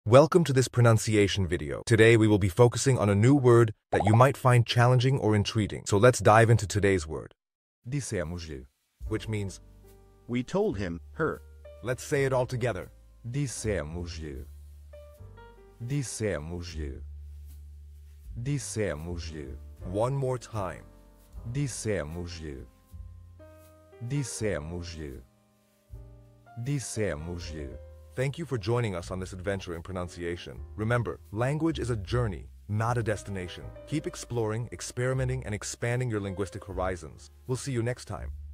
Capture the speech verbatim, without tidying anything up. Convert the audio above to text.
Welcome to this pronunciation video. Today we will be focusing on a new word that you might find challenging or intriguing. So let's dive into today's word. Dissemos-lhe. Which means, We told him, her. let's say it all together. Dissemos-lhe. Dissemos-lhe. Dissemos-lhe. One more time. Dissemos-lhe. Dissemos-lhe. Dissemos-lhe. Thank you for joining us on this adventure in pronunciation. Remember, language is a journey, not a destination. Keep exploring, experimenting, and expanding your linguistic horizons. We'll see you next time.